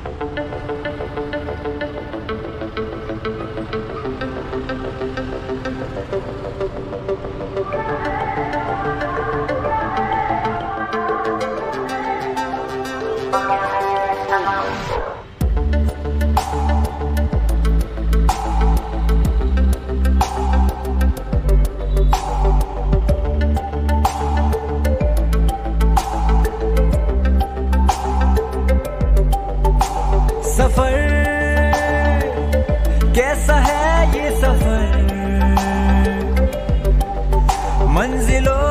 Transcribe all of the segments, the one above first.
सफर कैसा है ये सफर, मंजिलों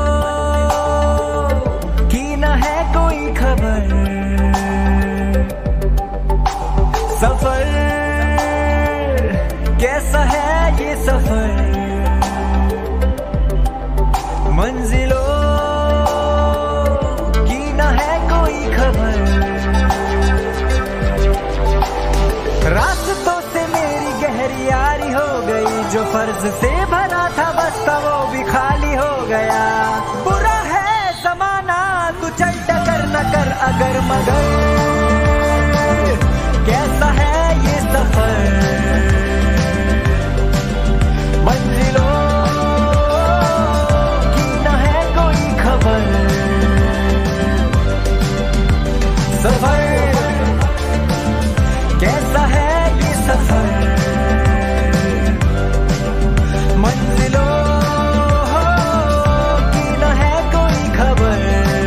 की न है कोई खबर। सफर कैसा है ये सफर, मंजिलों की न है कोई खबर। रास्तों से मेरी गहरी यारी हो गई, जो फर्ज से भरा था बस्ता वो भी खाली हो गया। बुरा है जमाना तू चल टकर न कर अगर मगर, कैसा है ये सफर, मंजिलों की न है कोई खबर। सफर कैसा है ये सफर, मंजिलों की न है कोई खबर।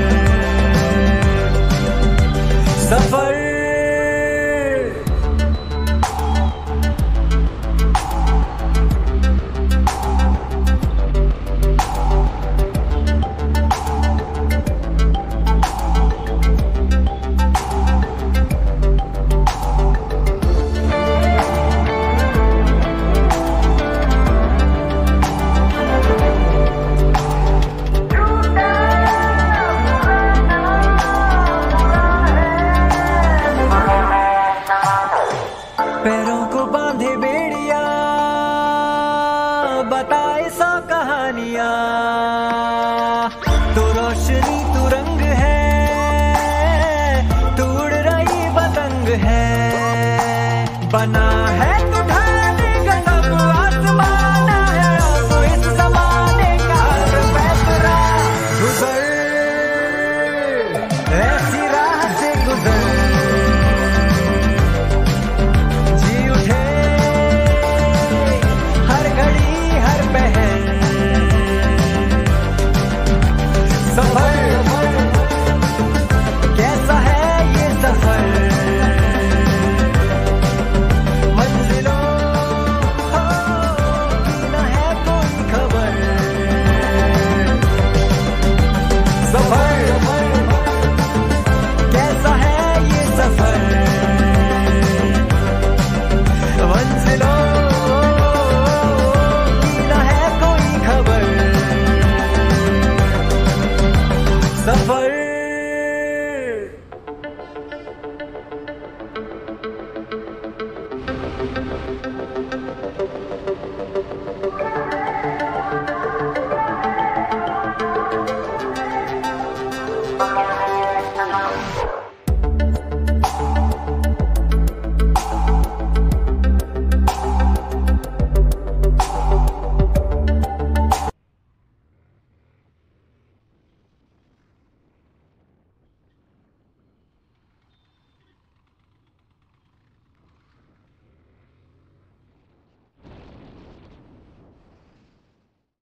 सफर पैरों को बांधे बेड़िया, बताए सौ कहानियां। तू रोशनी तू रंग है, तू उड़ रही पतंग है। बना है तू ढाले गजब आसमान है, तो इस जमाने का फैसला। गुजर ऐसी राह से गुजर, कैसा है ये सफर, मंजिलों की न है कोई खबर। सफर कैसा है ये सफर, मंजिलों की न है कोई खबर। सफर Madillapalem.